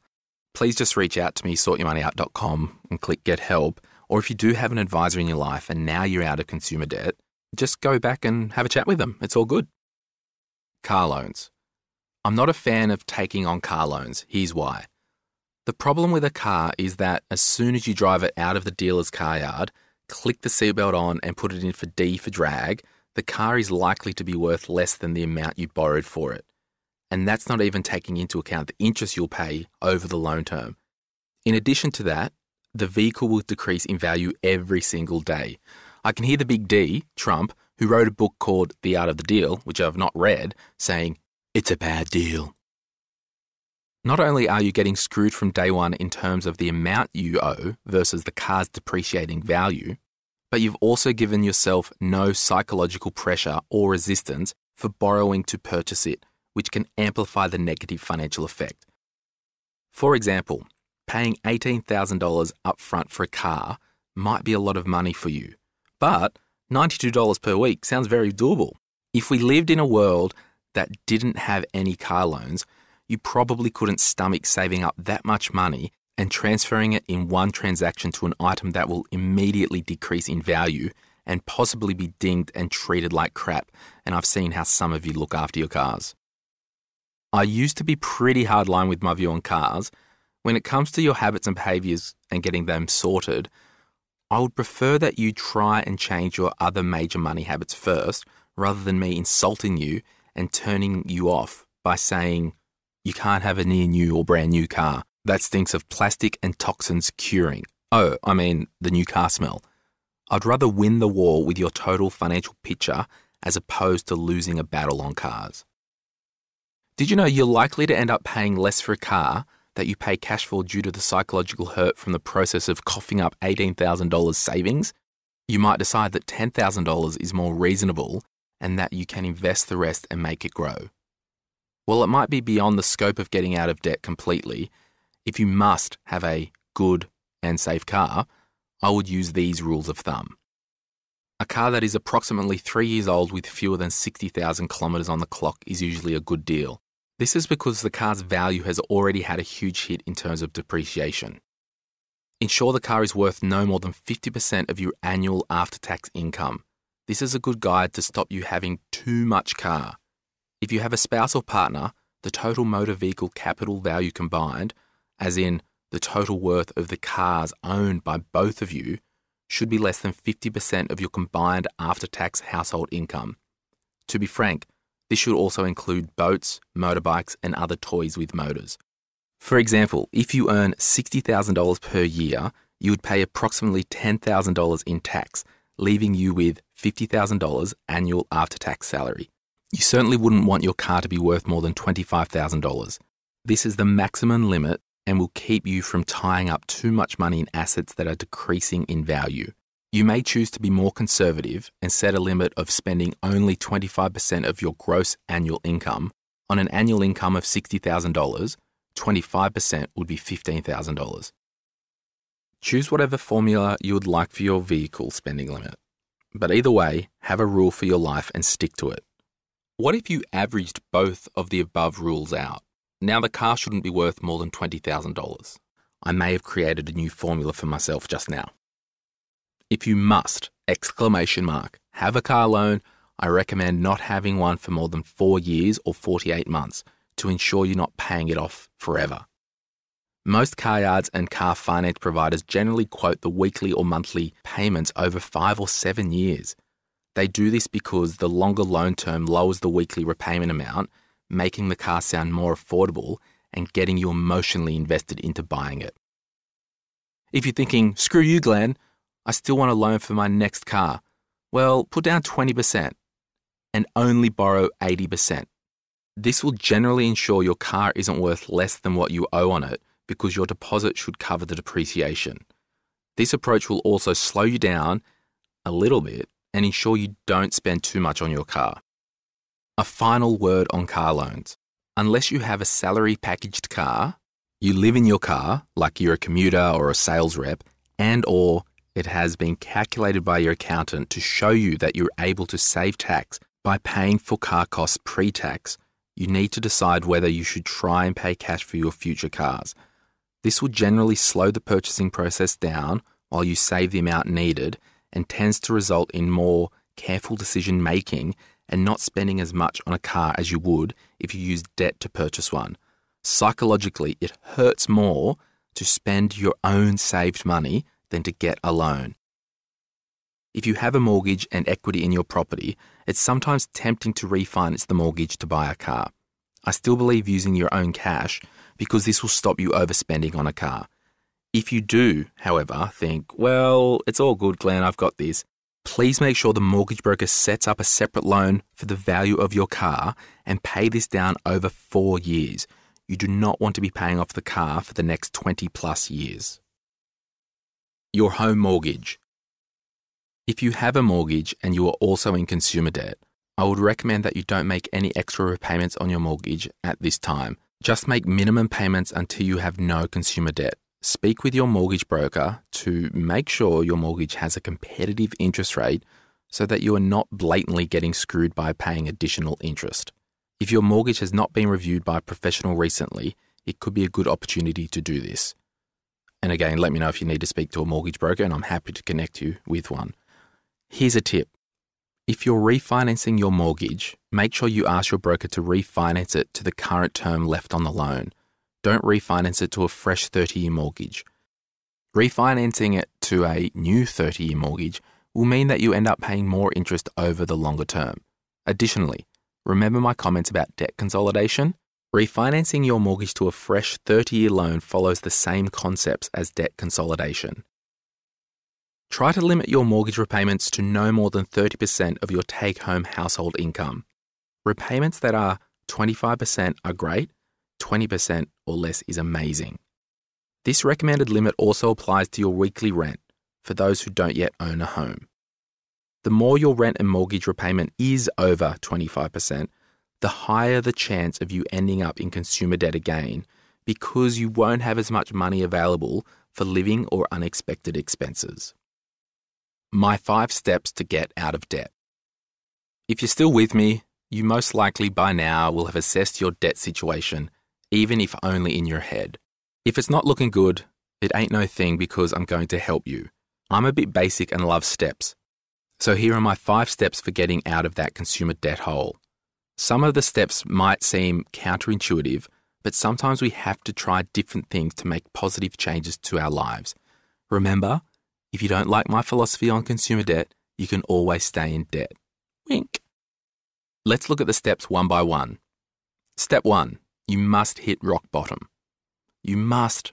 please just reach out to me, sortyourmoneyout.com, and click Get Help. Or if you do have an advisor in your life and now you're out of consumer debt, just go back and have a chat with them. It's all good. Car loans. I'm not a fan of taking on car loans. Here's why. The problem with a car is that as soon as you drive it out of the dealer's car yard, click the seatbelt on and put it in for D for drag, the car is likely to be worth less than the amount you borrowed for it. And that's not even taking into account the interest you'll pay over the loan term. In addition to that, the vehicle will decrease in value every single day. I can hear the big D, Trump, who wrote a book called The Art of the Deal, which I've not read, saying, "It's a bad deal." Not only are you getting screwed from day one in terms of the amount you owe versus the car's depreciating value, but you've also given yourself no psychological pressure or resistance for borrowing to purchase it, which can amplify the negative financial effect. For example, paying $18,000 upfront for a car might be a lot of money for you, but $92 per week sounds very doable. If we lived in a world that didn't have any car loans, you probably couldn't stomach saving up that much money and transferring it in one transaction to an item that will immediately decrease in value and possibly be dinged and treated like crap, and I've seen how some of you look after your cars. I used to be pretty hardline with my view on cars. When it comes to your habits and behaviours and getting them sorted, I would prefer that you try and change your other major money habits first, rather than me insulting you and turning you off by saying, you can't have a near new or brand new car. That stinks of plastic and toxins curing. Oh, I mean the new car smell. I'd rather win the war with your total financial picture as opposed to losing a battle on cars. Did you know you're likely to end up paying less for a car that you pay cash for due to the psychological hurt from the process of coughing up $18,000 savings? You might decide that $10,000 is more reasonable and that you can invest the rest and make it grow. While it might be beyond the scope of getting out of debt completely, if you must have a good and safe car, I would use these rules of thumb. A car that is approximately 3 years old with fewer than 60,000 kilometres on the clock is usually a good deal. This is because the car's value has already had a huge hit in terms of depreciation. Ensure the car is worth no more than 50% of your annual after-tax income. This is a good guide to stop you having too much car. If you have a spouse or partner, the total motor vehicle capital value combined, as in the total worth of the cars owned by both of you, should be less than 50% of your combined after-tax household income. To be frank, this should also include boats, motorbikes, and other toys with motors. For example, if you earn $60,000 per year, you would pay approximately $10,000 in tax, leaving you with $50,000 annual after-tax salary. You certainly wouldn't want your car to be worth more than $25,000. This is the maximum limit and will keep you from tying up too much money in assets that are decreasing in value. You may choose to be more conservative and set a limit of spending only 25% of your gross annual income. On an annual income of $60,000, 25% would be $15,000. Choose whatever formula you would like for your vehicle spending limit. But either way, have a rule for your life and stick to it. What if you averaged both of the above rules out? Now the car shouldn't be worth more than $20,000. I may have created a new formula for myself just now. If you must, have a car loan, I recommend not having one for more than 4 years or 48 months to ensure you're not paying it off forever. Most car yards and car finance providers generally quote the weekly or monthly payments over 5 or 7 years. They do this because the longer loan term lowers the weekly repayment amount, making the car sound more affordable and getting you emotionally invested into buying it. If you're thinking, screw you, Glenn, I still want a loan for my next car. Well, put down 20% and only borrow 80%. This will generally ensure your car isn't worth less than what you owe on it because your deposit should cover the depreciation. This approach will also slow you down a little bit and ensure you don't spend too much on your car. A final word on car loans. Unless you have a salary packaged car, you live in your car like you're a commuter or a sales rep, and or it has been calculated by your accountant to show you that you're able to save tax by paying for car costs pre-tax, you need to decide whether you should try and pay cash for your future cars. This will generally slow the purchasing process down while you save the amount needed and tends to result in more careful decision making and not spending as much on a car as you would if you used debt to purchase one. Psychologically, it hurts more to spend your own saved money than to get a loan. If you have a mortgage and equity in your property, it's sometimes tempting to refinance the mortgage to buy a car. I still believe using your own cash because this will stop you overspending on a car. If you do, however, think, well, it's all good, Glenn, I've got this, please make sure the mortgage broker sets up a separate loan for the value of your car and pay this down over 4 years. You do not want to be paying off the car for the next 20 plus years. Your home mortgage. If you have a mortgage and you are also in consumer debt, I would recommend that you don't make any extra repayments on your mortgage at this time. Just make minimum payments until you have no consumer debt. Speak with your mortgage broker to make sure your mortgage has a competitive interest rate so that you are not blatantly getting screwed by paying additional interest. If your mortgage has not been reviewed by a professional recently, it could be a good opportunity to do this. And again, let me know if you need to speak to a mortgage broker and I'm happy to connect you with one. Here's a tip. If you're refinancing your mortgage, make sure you ask your broker to refinance it to the current term left on the loan. Don't refinance it to a fresh 30-year mortgage. Refinancing it to a new 30-year mortgage will mean that you end up paying more interest over the longer term. Additionally, remember my comments about debt consolidation? Refinancing your mortgage to a fresh 30-year loan follows the same concepts as debt consolidation. Try to limit your mortgage repayments to no more than 30% of your take-home household income. Repayments that are 25% are great, 20% or less is amazing. This recommended limit also applies to your weekly rent for those who don't yet own a home. The more your rent and mortgage repayment is over 25%, the higher the chance of you ending up in consumer debt again because you won't have as much money available for living or unexpected expenses. My 5 steps to get out of debt. If you're still with me, you most likely by now will have assessed your debt situation, even if only in your head. If it's not looking good, it ain't no thing because I'm going to help you. I'm a bit basic and love steps. So here are my 5 steps for getting out of that consumer debt hole. Some of the steps might seem counterintuitive, but sometimes we have to try different things to make positive changes to our lives. Remember, if you don't like my philosophy on consumer debt, you can always stay in debt. Wink. Let's look at the steps one by one. Step 1. You must hit rock bottom. You must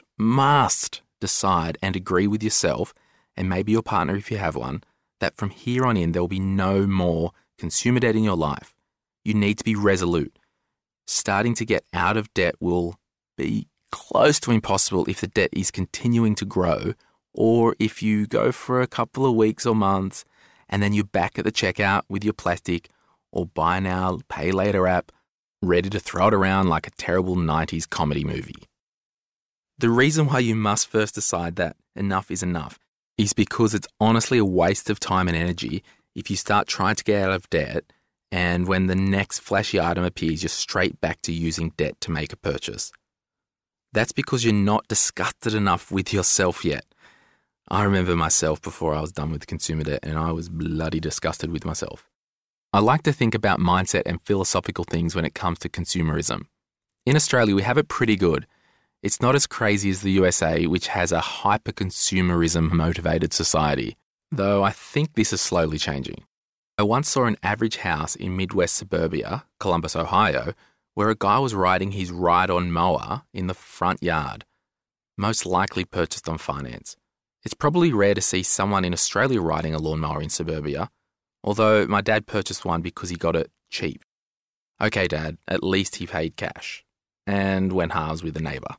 decide and agree with yourself, and maybe your partner if you have one, that from here on in there will be no more consumer debt in your life. You need to be resolute. Starting to get out of debt will be close to impossible if the debt is continuing to grow, or if you go for a couple of weeks or months and then you're back at the checkout with your plastic or buy now, pay later app, ready to throw it around like a terrible 90s comedy movie. The reason why you must first decide that enough is enough is because it's honestly a waste of time and energy if you start trying to get out of debt and when the next flashy item appears, you're straight back to using debt to make a purchase. That's because you're not disgusted enough with yourself yet. I remember myself before I was done with consumer debt and I was bloody disgusted with myself. I like to think about mindset and philosophical things when it comes to consumerism. In Australia, we have it pretty good. It's not as crazy as the USA, which has a hyper-consumerism motivated society, though I think this is slowly changing. I once saw an average house in Midwest suburbia, Columbus, Ohio, where a guy was riding his ride-on mower in the front yard, most likely purchased on finance. It's probably rare to see someone in Australia riding a lawnmower in suburbia, although my dad purchased one because he got it cheap. Okay, Dad, at least he paid cash and went halves with a neighbour.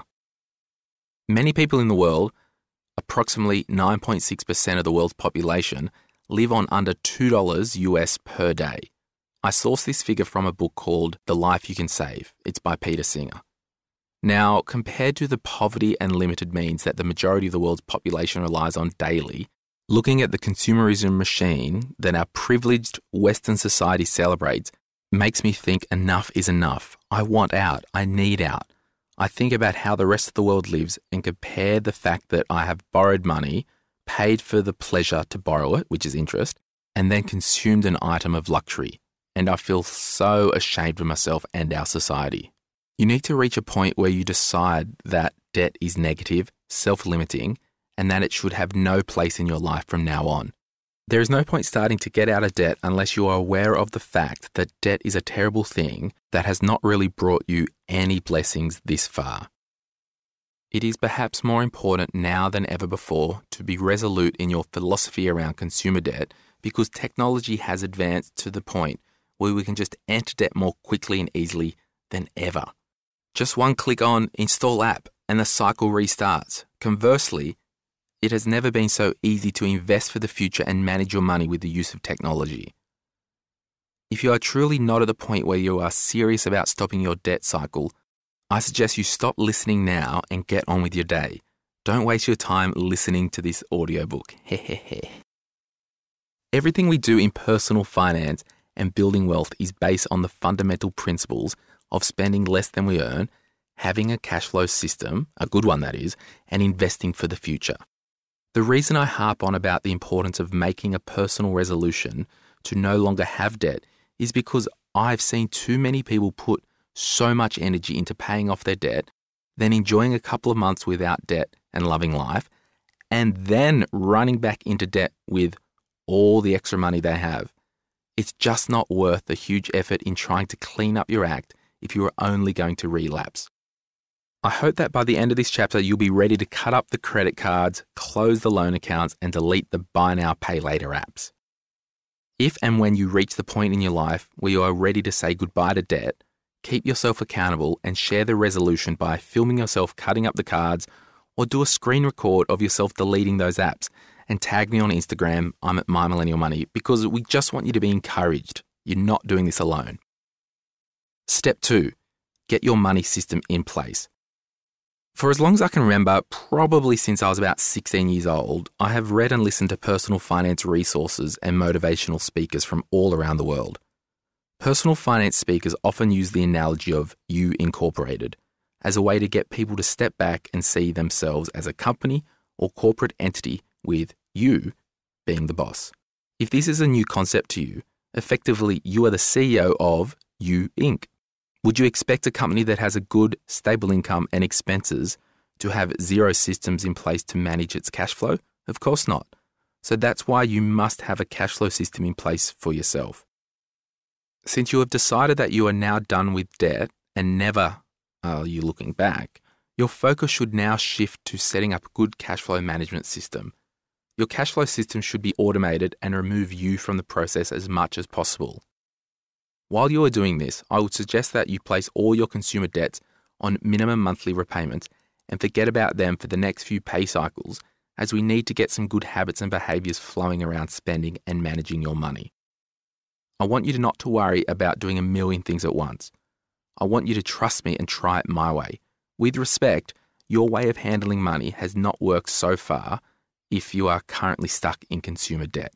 Many people in the world, approximately 9.6% of the world's population, live on under $2 US per day. I sourced this figure from a book called The Life You Can Save. It's by Peter Singer. Now, compared to the poverty and limited means that the majority of the world's population relies on daily, looking at the consumerism machine that our privileged Western society celebrates makes me think enough is enough. I want out. I need out. I think about how the rest of the world lives and compare the fact that I have borrowed money, paid for the pleasure to borrow it, which is interest, and then consumed an item of luxury. And I feel so ashamed of myself and our society. You need to reach a point where you decide that debt is negative, self-limiting, and that it should have no place in your life from now on. There is no point starting to get out of debt unless you are aware of the fact that debt is a terrible thing that has not really brought you any blessings this far. It is perhaps more important now than ever before to be resolute in your philosophy around consumer debt because technology has advanced to the point where we can just enter debt more quickly and easily than ever. Just one click on Install App and the cycle restarts. Conversely, it has never been so easy to invest for the future and manage your money with the use of technology. If you are truly not at the point where you are serious about stopping your debt cycle, I suggest you stop listening now and get on with your day. Don't waste your time listening to this audiobook. Everything we do in personal finance and building wealth is based on the fundamental principles of spending less than we earn, having a cash flow system, a good one that is, and investing for the future. The reason I harp on about the importance of making a personal resolution to no longer have debt is because I've seen too many people put so much energy into paying off their debt, then enjoying a couple of months without debt and loving life, and then running back into debt with all the extra money they have. It's just not worth the huge effort in trying to clean up your act if you are only going to relapse. I hope that by the end of this chapter, you'll be ready to cut up the credit cards, close the loan accounts, and delete the buy now, pay later apps. If and when you reach the point in your life where you are ready to say goodbye to debt, keep yourself accountable and share the resolution by filming yourself cutting up the cards or do a screen record of yourself deleting those apps and tag me on Instagram. I'm at MyMillennialMoney because we just want you to be encouraged. You're not doing this alone. Step 2, get your money system in place. For as long as I can remember, probably since I was about 16 years old, I have read and listened to personal finance resources and motivational speakers from all around the world. Personal finance speakers often use the analogy of you incorporated as a way to get people to step back and see themselves as a company or corporate entity with you being the boss. If this is a new concept to you, effectively you are the CEO of You Inc. Would you expect a company that has a good, stable income and expenses to have zero systems in place to manage its cash flow? Of course not. So that's why you must have a cash flow system in place for yourself. Since you have decided that you are now done with debt and never are you looking back, your focus should now shift to setting up a good cash flow management system. Your cash flow system should be automated and remove you from the process as much as possible. While you are doing this, I would suggest that you place all your consumer debts on minimum monthly repayments and forget about them for the next few pay cycles, as we need to get some good habits and behaviours flowing around spending and managing your money. I want you not to worry about doing a million things at once. I want you to trust me and try it my way. With respect, your way of handling money has not worked so far if you are currently stuck in consumer debt.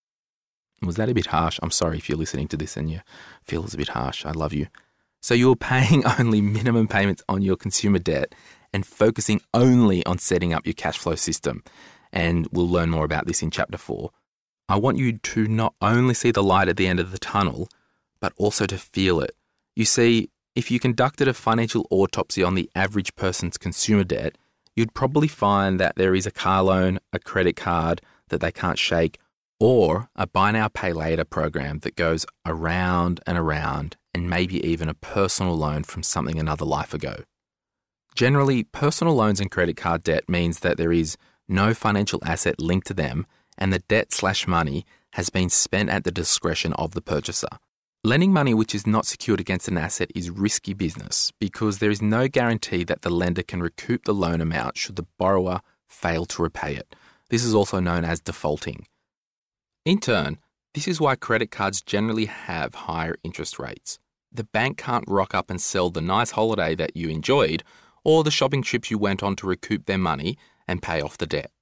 Was that a bit harsh? I'm sorry if you're listening to this and you feel it's a bit harsh. I love you. So you're paying only minimum payments on your consumer debt and focusing only on setting up your cash flow system. And we'll learn more about this in chapter 4. I want you to not only see the light at the end of the tunnel, but also to feel it. You see, if you conducted a financial autopsy on the average person's consumer debt, you'd probably find that there is a car loan, a credit card that they can't shake, or a buy now, pay later program that goes around, and maybe even a personal loan from something another life ago. Generally, personal loans and credit card debt means that there is no financial asset linked to them and the debt/money has been spent at the discretion of the purchaser. Lending money which is not secured against an asset is risky business because there is no guarantee that the lender can recoup the loan amount should the borrower fail to repay it. This is also known as defaulting. In turn, this is why credit cards generally have higher interest rates. The bank can't rock up and sell the nice holiday that you enjoyed or the shopping trips you went on to recoup their money and pay off the debt.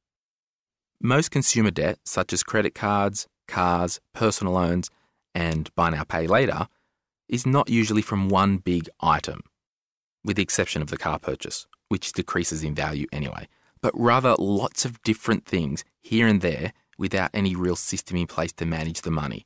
Most consumer debt, such as credit cards, cars, personal loans, and buy now, pay later, is not usually from one big item. with the exception of the car purchase, which decreases in value anyway, but rather lots of different things here and there without any real system in place to manage the money.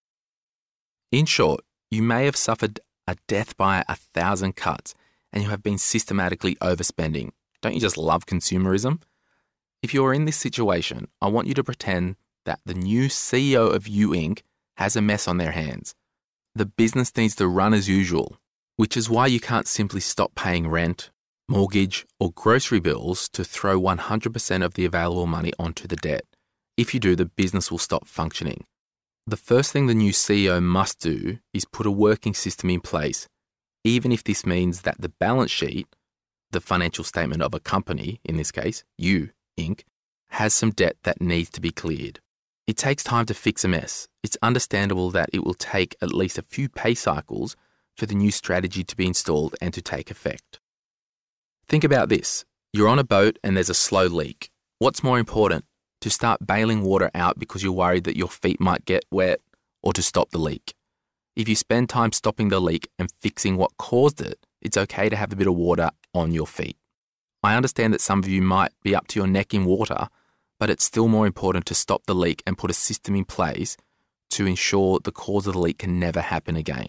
In short, you may have suffered a death by 1,000 cuts and you have been systematically overspending. Don't you just love consumerism? If you're in this situation, I want you to pretend that the new CEO of You Inc. has a mess on their hands. The business needs to run as usual, which is why you can't simply stop paying rent, mortgage, or grocery bills to throw 100% of the available money onto the debt. If you do, the business will stop functioning. The first thing the new CEO must do is put a working system in place, even if this means that the balance sheet, the financial statement of a company, in this case, You Inc., has some debt that needs to be cleared. It takes time to fix a mess. It's understandable that it will take at least a few pay cycles for the new strategy to be installed and to take effect. Think about this. You're on a boat and there's a slow leak. What's more important, to start bailing water out because you're worried that your feet might get wet, or to stop the leak? If you spend time stopping the leak and fixing what caused it, it's okay to have a bit of water on your feet. I understand that some of you might be up to your neck in water, but it's still more important to stop the leak and put a system in place to ensure the cause of the leak can never happen again.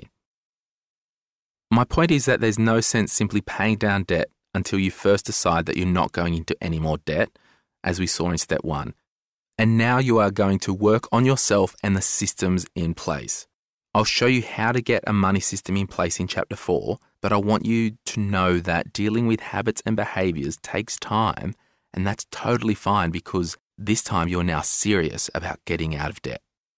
My point is that there's no sense simply paying down debt until you first decide that you're not going into any more debt, as we saw in step 1. And now you are going to work on yourself and the systems in place. I'll show you how to get a money system in place in chapter 4, but I want you to know that dealing with habits and behaviours takes time, and that's totally fine because this time you're now serious about getting out of debt.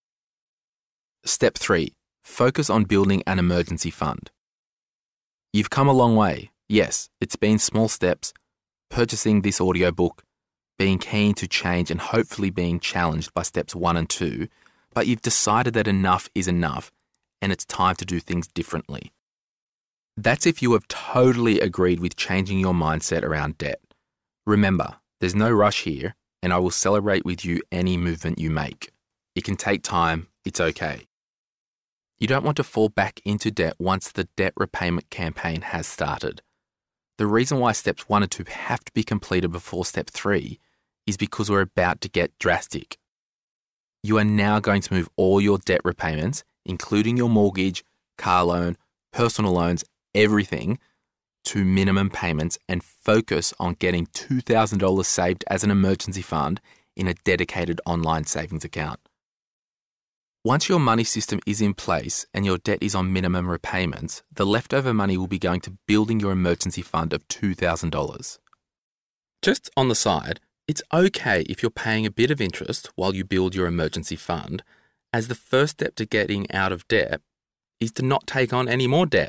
Step 3. Focus on building an emergency fund. You've come a long way. Yes, it's been small steps, purchasing this audiobook, being keen to change and hopefully being challenged by steps 1 and 2, but you've decided that enough is enough and it's time to do things differently. That's if you have totally agreed with changing your mindset around debt. Remember, there's no rush here and I will celebrate with you any movement you make. It can take time, it's okay. You don't want to fall back into debt once the debt repayment campaign has started. The reason why steps 1 and 2 have to be completed before step 3 is because we're about to get drastic. You are now going to move all your debt repayments, including your mortgage, car loan, personal loans, everything, to minimum payments and focus on getting $2,000 saved as an emergency fund in a dedicated online savings account. Once your money system is in place and your debt is on minimum repayments, the leftover money will be going to building your emergency fund of $2,000. Just on the side, it's okay if you're paying a bit of interest while you build your emergency fund, as the first step to getting out of debt is to not take on any more debt.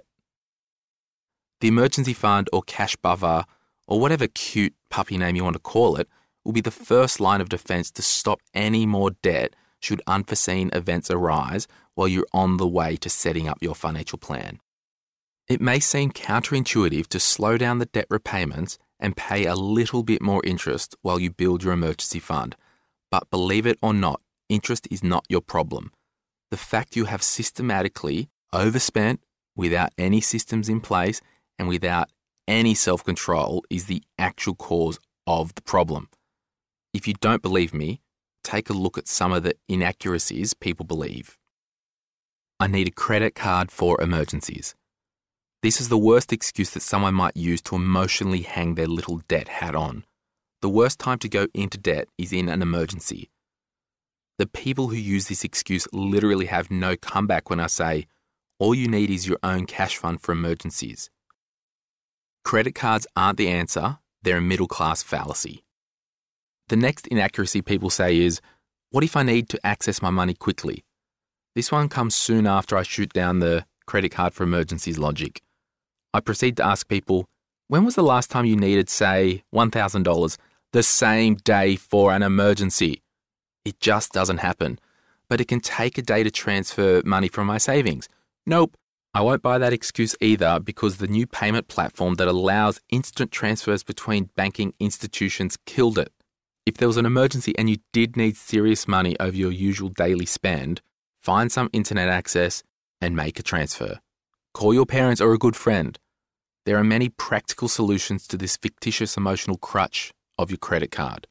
The emergency fund or cash buffer, or whatever cute puppy name you want to call it, will be the first line of defense to stop any more debt should unforeseen events arise while you're on the way to setting up your financial plan. It may seem counterintuitive to slow down the debt repayments and pay a little bit more interest while you build your emergency fund, but believe it or not, interest is not your problem. The fact you have systematically overspent without any systems in place and without any self-control is the actual cause of the problem. If you don't believe me, take a look at some of the inaccuracies people believe. I need a credit card for emergencies. This is the worst excuse that someone might use to emotionally hang their little debt hat on. The worst time to go into debt is in an emergency. The people who use this excuse literally have no comeback when I say, all you need is your own cash fund for emergencies. Credit cards aren't the answer, they're a middle-class fallacy. The next inaccuracy people say is, what if I need to access my money quickly? This one comes soon after I shoot down the credit card for emergencies logic. I proceed to ask people, when was the last time you needed, say, $1,000 the same day for an emergency? It just doesn't happen. But it can take a day to transfer money from my savings. Nope, I won't buy that excuse either because the new payment platform that allows instant transfers between banking institutions killed it. If there was an emergency and you did need serious money over your usual daily spend, find some internet access and make a transfer. Call your parents or a good friend. there are many practical solutions to this fictitious emotional crutch of your credit card.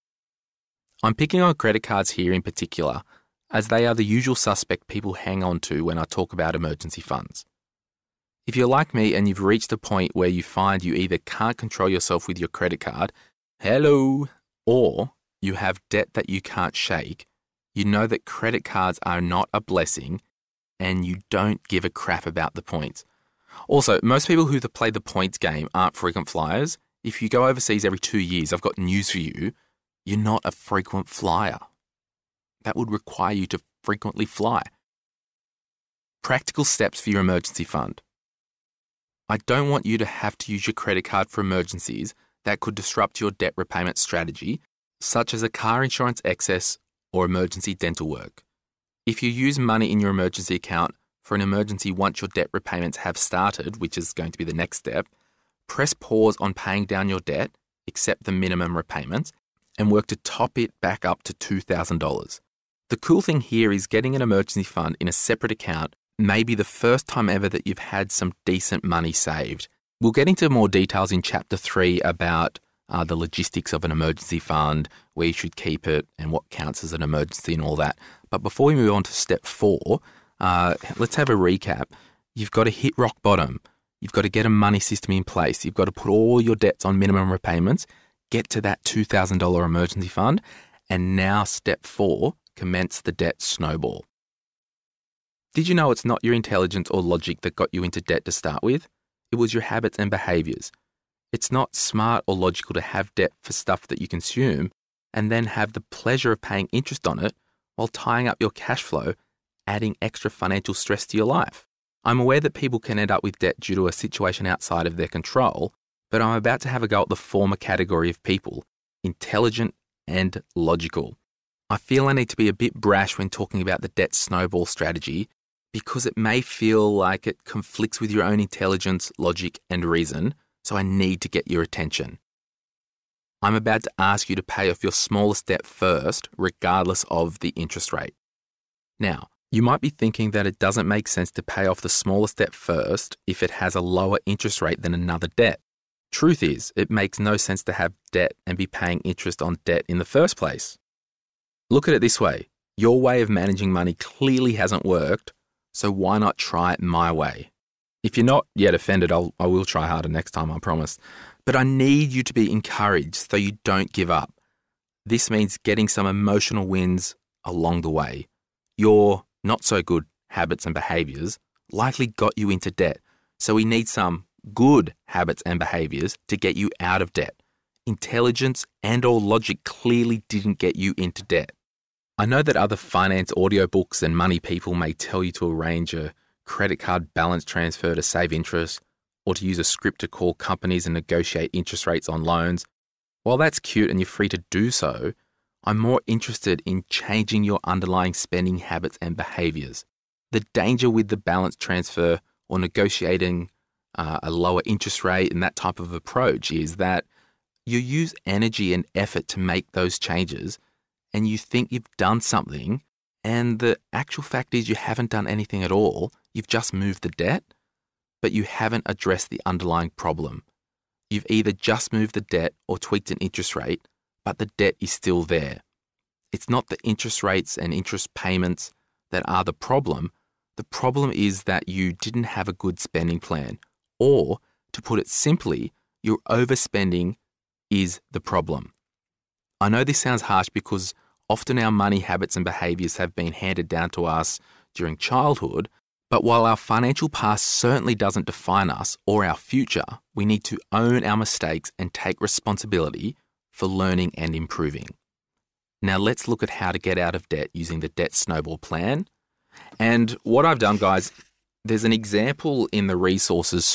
I'm picking on credit cards here in particular, as they are the usual suspect people hang on to when I talk about emergency funds. If you're like me and you've reached a point where you find you either can't control yourself with your credit card, hello, or you have debt that you can't shake, you know that credit cards are not a blessing and you don't give a crap about the points. Also, most people who play the points game aren't frequent flyers. If you go overseas every 2 years, I've got news for you. You're not a frequent flyer. That would require you to frequently fly. Practical steps for your emergency fund. I don't want you to have to use your credit card for emergencies that could disrupt your debt repayment strategy, such as a car insurance excess or emergency dental work. If you use money in your emergency account for an emergency once your debt repayments have started, which is going to be the next step, press pause on paying down your debt, accept the minimum repayments, and work to top it back up to $2,000. The cool thing here is getting an emergency fund in a separate account may be the first time ever that you've had some decent money saved. We'll get into more details in Chapter 3 about the logistics of an emergency fund, where you should keep it, and what counts as an emergency and all that. But before we move on to Step 4, let's have a recap. You've got to hit rock bottom. You've got to get a money system in place. You've got to put all your debts on minimum repayments, get to that $2,000 emergency fund, and now Step 4, commence the debt snowball. Did you know it's not your intelligence or logic that got you into debt to start with? It was your habits and behaviours. It's not smart or logical to have debt for stuff that you consume and then have the pleasure of paying interest on it while tying up your cash flow, adding extra financial stress to your life. I'm aware that people can end up with debt due to a situation outside of their control, but I'm about to have a go at the former category of people, intelligent and logical. I feel I need to be a bit brash when talking about the debt snowball strategy because it may feel like it conflicts with your own intelligence, logic, and reason, so I need to get your attention. I'm about to ask you to pay off your smallest debt first, regardless of the interest rate. Now, you might be thinking that it doesn't make sense to pay off the smallest debt first if it has a lower interest rate than another debt. Truth is, it makes no sense to have debt and be paying interest on debt in the first place. Look at it this way. Your way of managing money clearly hasn't worked, so why not try it my way? If you're not yet offended, I will try harder next time, I promise. But I need you to be encouraged so you don't give up. This means getting some emotional wins along the way. Your not so good habits and behaviours likely got you into debt, so we need some good habits and behaviours to get you out of debt. Intelligence and or logic clearly didn't get you into debt. I know that other finance audiobooks and money people may tell you to arrange a credit card balance transfer to save interest, or to use a script to call companies and negotiate interest rates on loans. While that's cute and you're free to do so, I'm more interested in changing your underlying spending habits and behaviours. The danger with the balance transfer or negotiating a lower interest rate and that type of approach is that you use energy and effort to make those changes and you think you've done something, and the actual fact is you haven't done anything at all. You've just moved the debt, but you haven't addressed the underlying problem. You've either just moved the debt or tweaked an interest rate, but the debt is still there. It's not the interest rates and interest payments that are the problem. The problem is that you didn't have a good spending plan, or, to put it simply, your overspending is the problem. I know this sounds harsh because often our money habits and behaviours have been handed down to us during childhood, but while our financial past certainly doesn't define us or our future, we need to own our mistakes and take responsibility for learning and improving. Now let's look at how to get out of debt using the debt snowball plan. And what I've done, guys, there's an example in the resources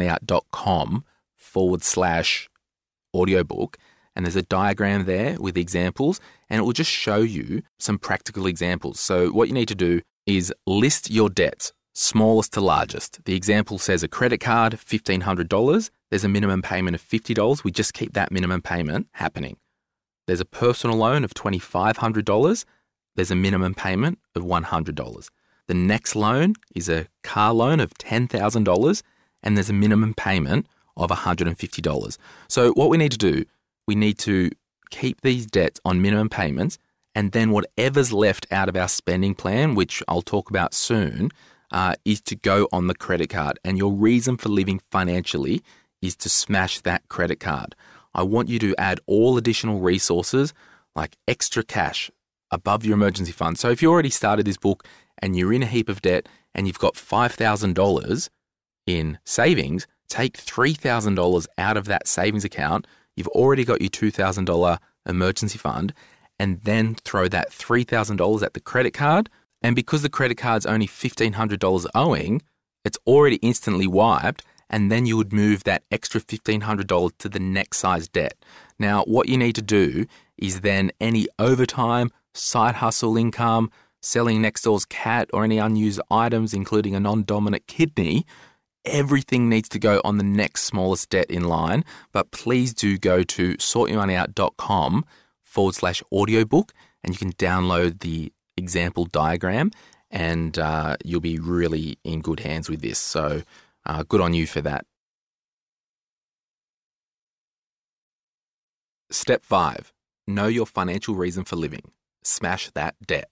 sortyourmoneyout.com/audiobook, and there's a diagram there with examples, and it will just show you some practical examples. So what you need to do is list your debts, smallest to largest. The example says a credit card, $1,500. There's a minimum payment of $50. We just keep that minimum payment happening. There's a personal loan of $2,500. There's a minimum payment of $100. The next loan is a car loan of $10,000, and there's a minimum payment of $150. So what we need to do, we need to keep these debts on minimum payments, and then whatever's left out of our spending plan, which I'll talk about soon, is to go on the credit card. And your reason for living financially is to smash that credit card. I want you to add all additional resources like extra cash above your emergency fund. So if you already started this book and you're in a heap of debt and you've got $5,000 in savings, take $3,000 out of that savings account. You've already got your $2,000 emergency fund, and then throw that $3,000 at the credit card. And because the credit card's only $1,500 owing, it's already instantly wiped, and then you would move that extra $1,500 to the next size debt. Now, what you need to do is then any overtime, side hustle income, selling next door's cat, or any unused items, including a non-dominant kidney, everything needs to go on the next smallest debt in line. But please do go to sortyourmoneyout.com/audiobook, and you can download the example diagram, and you'll be really in good hands with this. So good on you for that. Step 5. Know your financial reason for living. Smash that debt.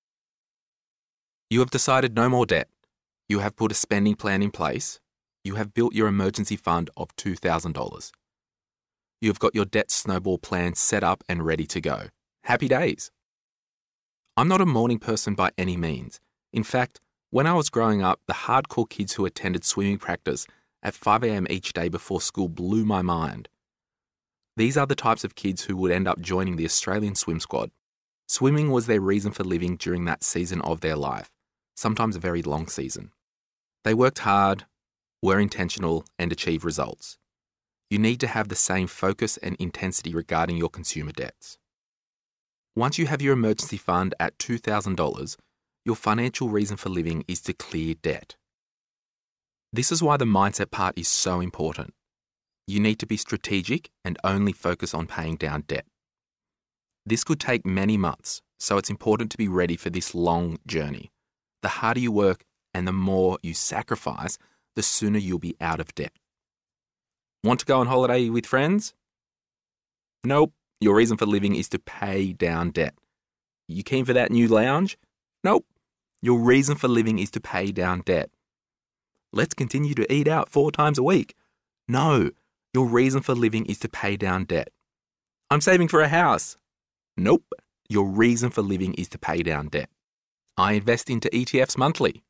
You have decided no more debt. You have put a spending plan in place. You have built your emergency fund of $2,000. You have got your debt snowball plan set up and ready to go. Happy days. I'm not a morning person by any means. In fact, when I was growing up, the hardcore kids who attended swimming practice at 5 a.m. each day before school blew my mind. These are the types of kids who would end up joining the Australian swim squad. Swimming was their reason for living during that season of their life, sometimes a very long season. They worked hard, were intentional, and achieved results. You need to have the same focus and intensity regarding your consumer debts. Once you have your emergency fund at $2,000, your financial reason for living is to clear debt. This is why the mindset part is so important. You need to be strategic and only focus on paying down debt. This could take many months, so it's important to be ready for this long journey. The harder you work and the more you sacrifice, the sooner you'll be out of debt. Want to go on holiday with friends? Nope. Your reason for living is to pay down debt. You keen for that new lounge? Nope. Your reason for living is to pay down debt. Let's continue to eat out 4 times a week. No. Your reason for living is to pay down debt. I'm saving for a house. Nope. Your reason for living is to pay down debt. I invest into ETFs monthly.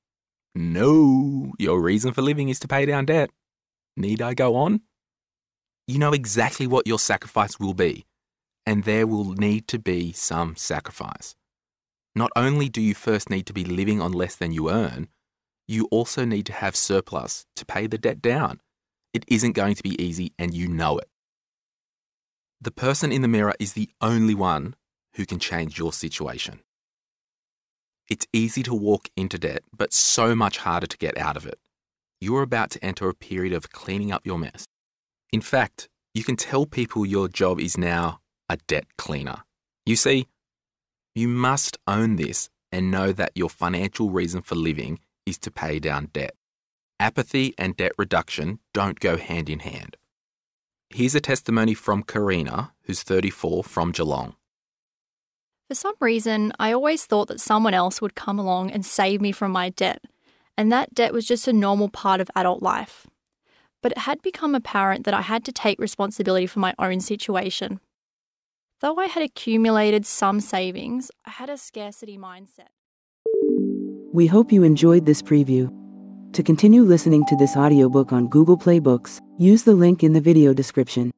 No. Your reason for living is to pay down debt. Need I go on? You know exactly what your sacrifice will be, and there will need to be some sacrifice. Not only do you first need to be living on less than you earn, you also need to have surplus to pay the debt down. It isn't going to be easy, and you know it. The person in the mirror is the only one who can change your situation. It's easy to walk into debt, but so much harder to get out of it. You're about to enter a period of cleaning up your mess. In fact, you can tell people your job is now a debt cleaner. You see, you must own this and know that your financial reason for living is to pay down debt. Apathy and debt reduction don't go hand in hand. Here's a testimony from Karina, who's 34, from Geelong. For some reason, I always thought that someone else would come along and save me from my debt, and that debt was just a normal part of adult life. But it had become apparent that I had to take responsibility for my own situation. Though I had accumulated some savings, I had a scarcity mindset. We hope you enjoyed this preview. To continue listening to this audiobook on Google Play Books, use the link in the video description.